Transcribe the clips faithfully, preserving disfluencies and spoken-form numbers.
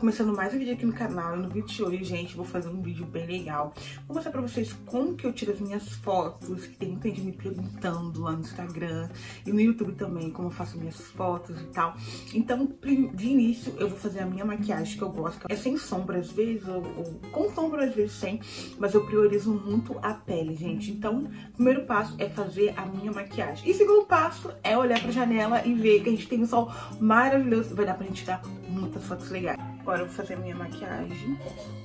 Começando mais um vídeo aqui no canal, e no vídeo de hoje, gente, vou fazer um vídeo bem legal. Vou mostrar pra vocês como que eu tiro as minhas fotos, que tem muita gente me perguntando lá no Instagram e no YouTube também, como eu faço minhas fotos e tal. Então, de início, eu vou fazer a minha maquiagem, que eu gosto, é sem sombra às vezes, ou, ou com sombra às vezes sem, mas eu priorizo muito a pele, gente. Então, o primeiro passo é fazer a minha maquiagem. E o segundo passo é olhar pra janela e ver que a gente tem um sol maravilhoso, vai dar pra gente tirar muitas fotos legais. Agora eu vou fazer a minha maquiagem.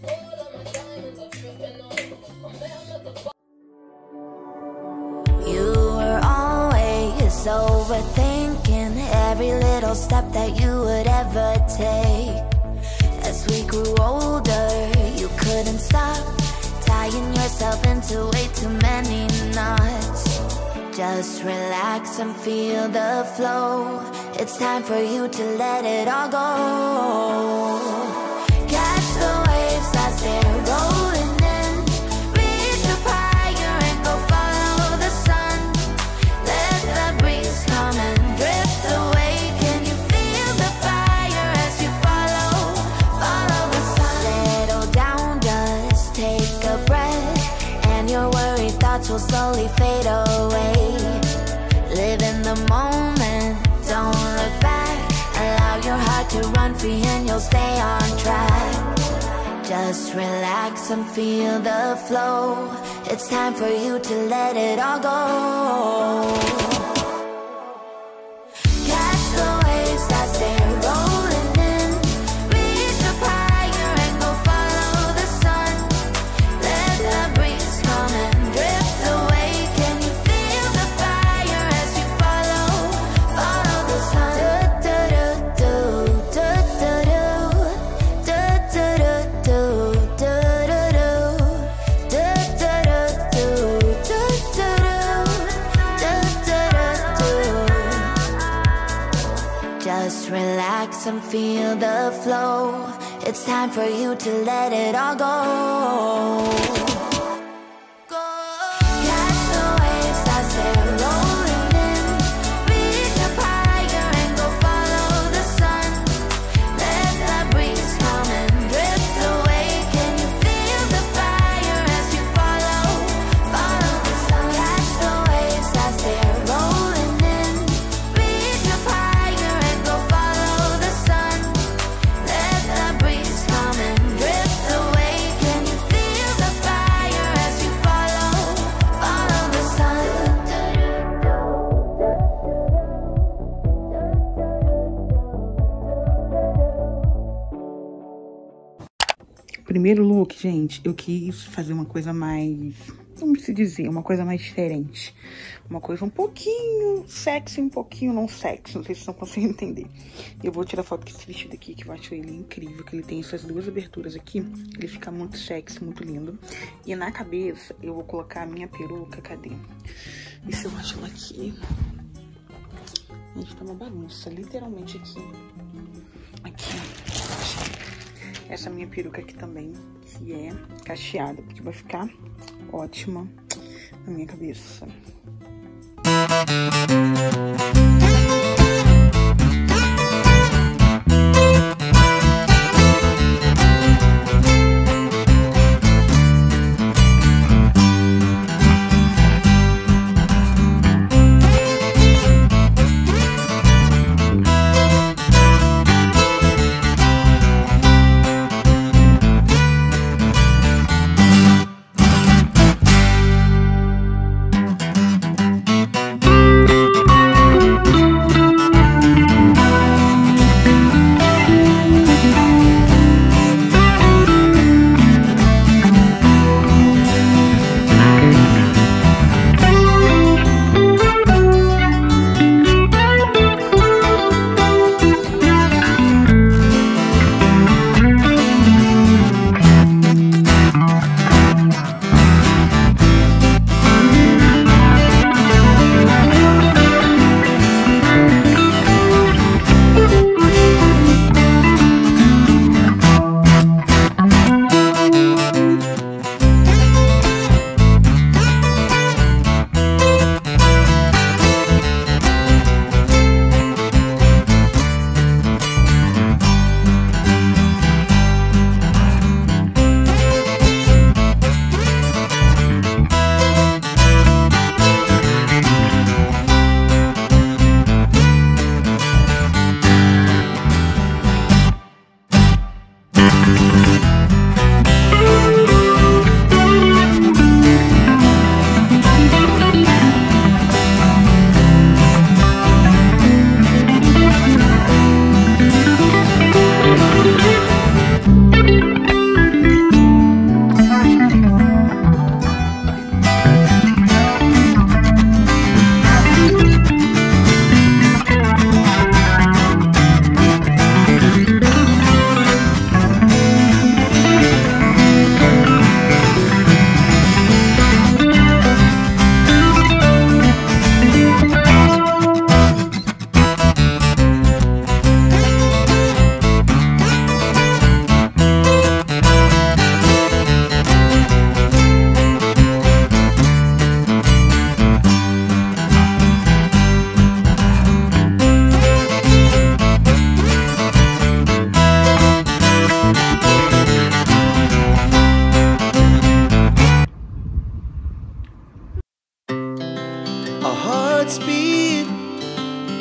You were always overthinking every little step that you would ever take. As we grew older, you couldn't stop tying yourself into way too many knots. Just relax and feel the flow. It's time for you to let it all go. Catch the waves as they're rolling in. Reach up higher and go follow the sun. Let the breeze come and drift away. Can you feel the fire as you follow, follow the sun? Settle down, just take a breath, and your worried thoughts will slowly fade away. Live in the moment, don't look back. Allow your heart to run free and you'll stay on track. Just relax and feel the flow. It's time for you to let it all go. Catch the waves as they're rolling in. Reach up higher and go follow the sun. Let the breeze come and drift away. Can you feel the fire as you follow, follow the sun? Just relax and feel the flow. It's time for you to let it all go. Catch the waves as they're rolling in. Reach up higher and go follow the sun. Let the breeze come and drift away. Can you feel the fire as you follow, follow the sun? Catch the waves as they're rolling in. Reach up higher and go follow the sun. Let the breeze come and drift away. Can you feel the fire as you follow, follow the sun? Primeiro look, gente, eu quis fazer uma coisa mais, como se dizer, uma coisa mais diferente. Uma coisa um pouquinho sexy, um pouquinho não sexy, não sei se vocês estão conseguindo entender. Eu vou tirar foto com esse vestido aqui, que eu acho ele incrível, que ele tem essas duas aberturas aqui. Ele fica muito sexy, muito lindo. E na cabeça eu vou colocar a minha peruca, cadê? E se eu acho ela aqui? Gente, tá uma bagunça, literalmente aqui. Aqui, essa minha peruca aqui também, que é cacheada, porque vai ficar ótima na minha cabeça.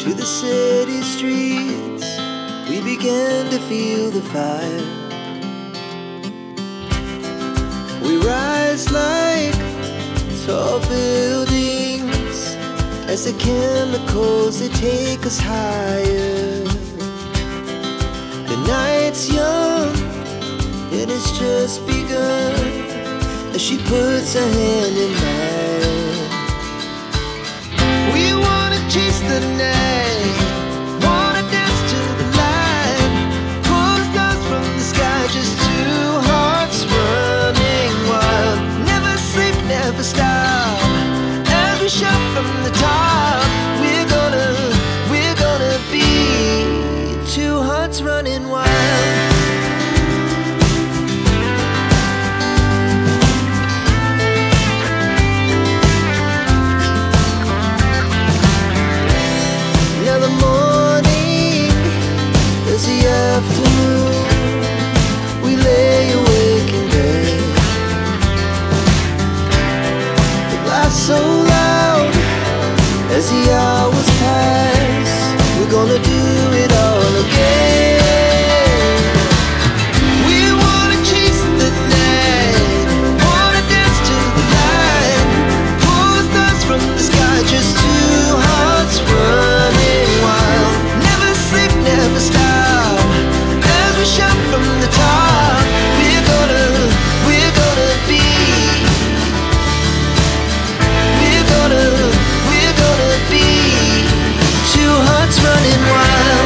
to the city streets, we began to feel the fire. We rise like tall buildings as the chemicals, they take us higher. The night's young, it has just begun, as she puts her hand in mine. We wanna chase the night, wanna dance to the light, pull stars from the sky, just two hearts running wild. Never sleep, never stop, as we shout from the top. We're gonna, we're gonna be two hearts running wild. Afternoon, we lay awake in bed. The laughs so loud as the hours pass. We're gonna do it all again. We wanna chase the night, wanna dance to the light, pull stars from the sky, just two hearts running wild. Never sleep, never stop, we shout from the top. We're gonna, we're gonna be, we're gonna, we're gonna be two hearts running wild.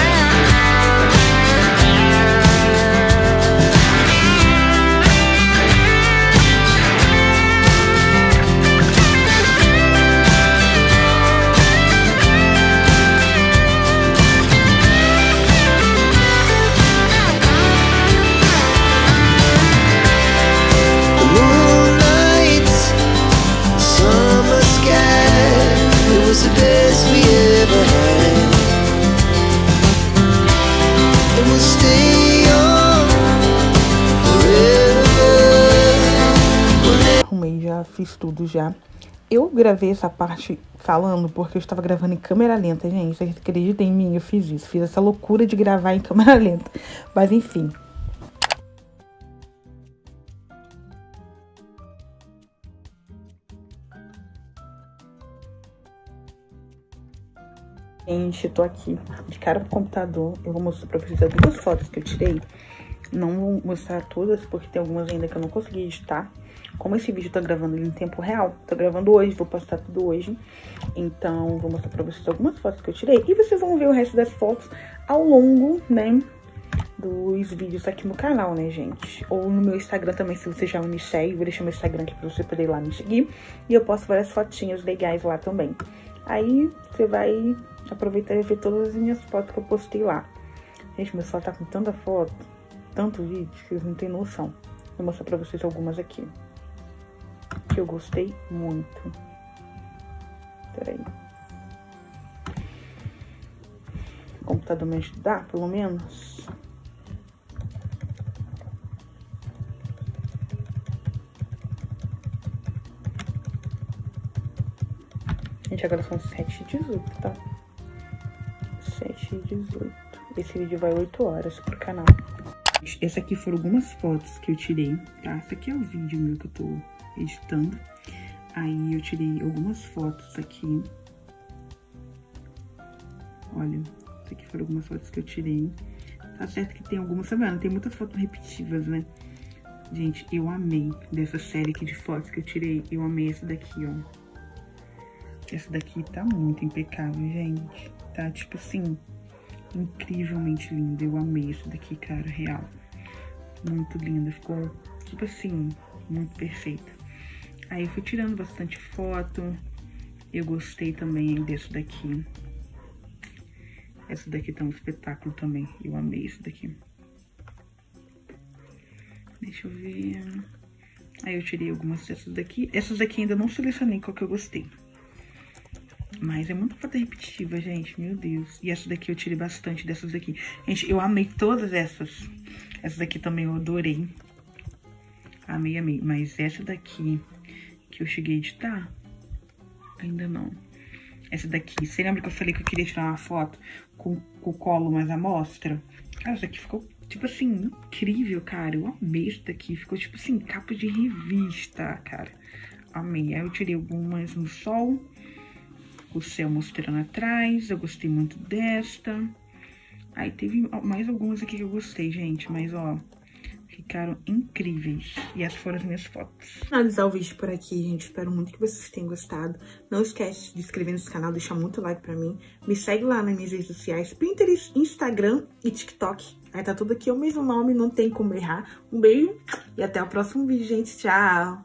The best we ever had, and we'll stay on forever. Arrumei, já fiz tudo já. Eu gravei essa parte falando porque eu estava gravando em câmera lenta, gente. Vocês acreditam em mim? Eu fiz isso. Fiz essa loucura de gravar em câmera lenta. Mas enfim. Gente, eu tô aqui de cara pro computador. Eu vou mostrar pra vocês algumas fotos que eu tirei. Não vou mostrar todas, porque tem algumas ainda que eu não consegui editar. Como esse vídeo tá gravando ele em tempo real, tô gravando hoje, vou postar tudo hoje. Então, vou mostrar pra vocês algumas fotos que eu tirei. E vocês vão ver o resto das fotos ao longo, né, dos vídeos aqui no canal, né, gente? Ou no meu Instagram também, se você já não me segue. Vou deixar meu Instagram aqui pra você poder ir lá me seguir. E eu posto várias fotinhas legais lá também. Aí, você vai aproveitar e ver todas as minhas fotos que eu postei lá. Gente, meu celular tá com tanta foto, tanto vídeo, que vocês não tem noção. Vou mostrar pra vocês algumas aqui, que eu gostei muito. Peraí. O computador me ajudar, pelo menos. Gente, agora são sete e dezoito, tá? sete e dezoito. Esse vídeo vai oito horas pro canal. Essa aqui foram algumas fotos que eu tirei, tá? Esse aqui é o vídeo meu que eu tô editando. Aí eu tirei algumas fotos aqui. Olha, essa aqui foram algumas fotos que eu tirei. Tá certo que tem algumas, tá vendo? Tem muitas fotos repetitivas, né? Gente, eu amei dessa série aqui de fotos que eu tirei. Eu amei essa daqui, ó. Essa daqui tá muito impecável, gente. Tá, tipo assim, incrivelmente linda. Eu amei essa daqui, cara, real. Muito linda. Ficou, tipo assim, muito perfeita. Aí eu fui tirando bastante foto. Eu gostei também dessa daqui. Essa daqui tá um espetáculo também. Eu amei essa daqui. Deixa eu ver. Aí eu tirei algumas dessas daqui. Essas daqui ainda não selecionei qual que eu gostei. Mas é muita foto repetitiva, gente. Meu Deus. E essa daqui eu tirei bastante dessas daqui. Gente, eu amei todas essas. Essa daqui também eu adorei. Amei, amei. Mas essa daqui que eu cheguei a editar, ainda não. Essa daqui. Você lembra que eu falei que eu queria tirar uma foto com, com o colo mais à mostra? Cara, essa daqui ficou, tipo assim, incrível, cara. Eu amei isso daqui. Ficou, tipo assim, capa de revista, cara. Amei. Aí eu tirei algumas no sol. O céu mostrando atrás. Eu gostei muito desta. Aí teve mais algumas aqui que eu gostei, gente. Mas, ó, ficaram incríveis. E essas foram as minhas fotos. Finalizar o vídeo por aqui, gente. Espero muito que vocês tenham gostado. Não esquece de se inscrever nesse canal, deixar muito like pra mim. Me segue lá nas minhas redes sociais, Pinterest, Instagram e TikTok. Aí tá tudo aqui, é o mesmo nome, não tem como errar. Um beijo e até o próximo vídeo, gente. Tchau!